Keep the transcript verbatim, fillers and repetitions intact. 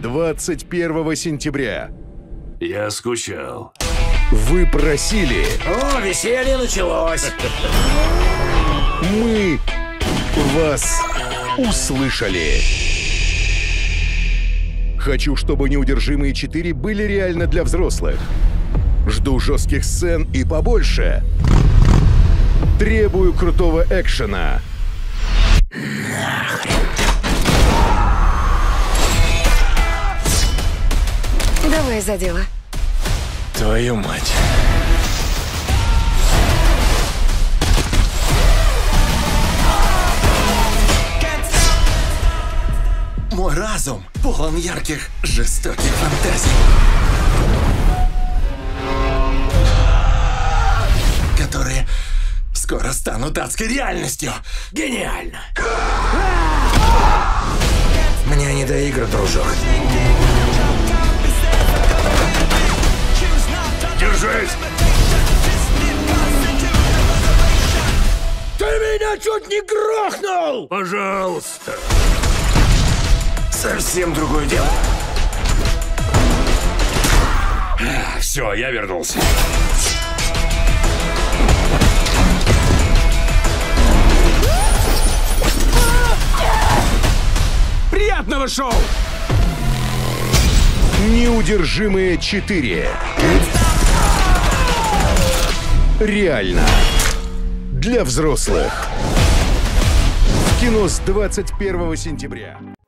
двадцать первого сентября. Я скучал. Вы просили. О, веселье началось. Мы вас услышали. Хочу, чтобы «Неудержимые четыре» были реально для взрослых. Жду жестких сцен и побольше. Требую крутого экшена. Давай за дело. Твою мать. Мой разум полон ярких, жестоких фантазий, которые скоро станут адской реальностью. Гениально! Мне не до игр, дружок. Держись! Ты меня чуть не грохнул! Пожалуйста! Совсем другое дело. Все, я вернулся. Приятного шоу! «Неудержимые четыре». Реально. Для взрослых. В кино с двадцать первого сентября.